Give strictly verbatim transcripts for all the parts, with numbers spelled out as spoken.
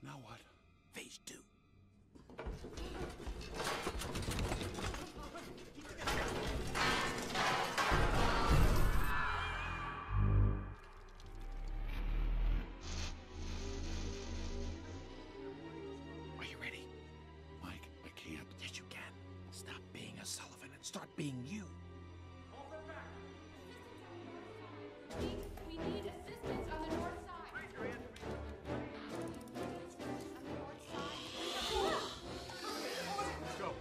Now what? Phase two. Are you ready? Mike, I can't. Yes, you can. Stop being a Sullivan and start being you. We need assistance on the north side. On the north side. Let's go.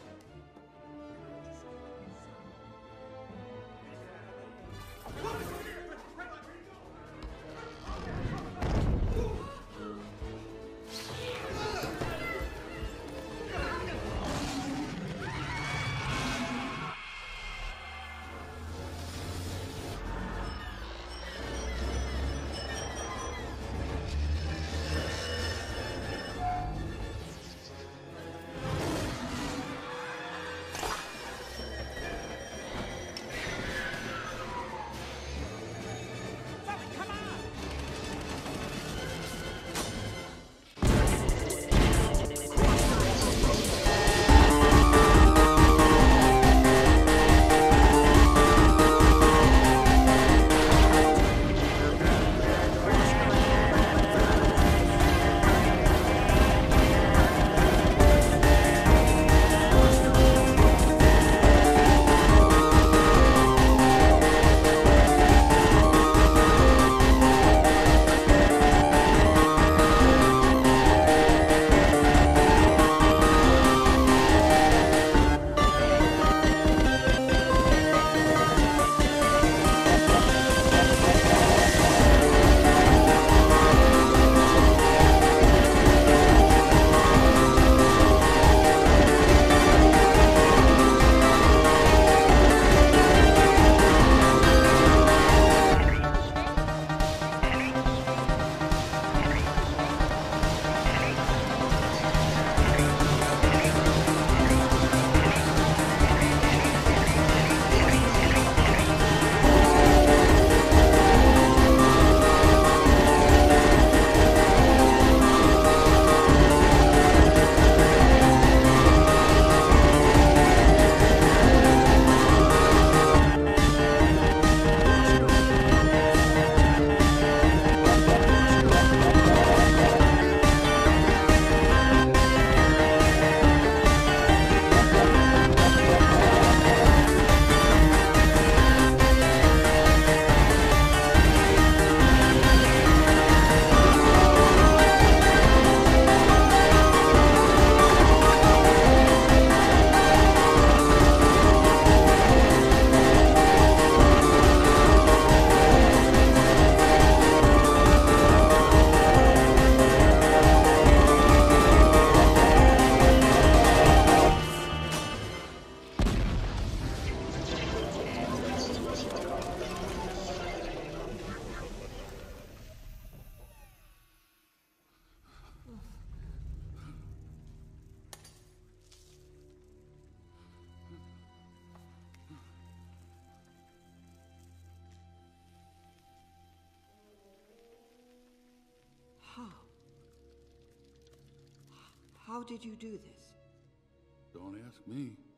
How? How did you do this? Don't ask me.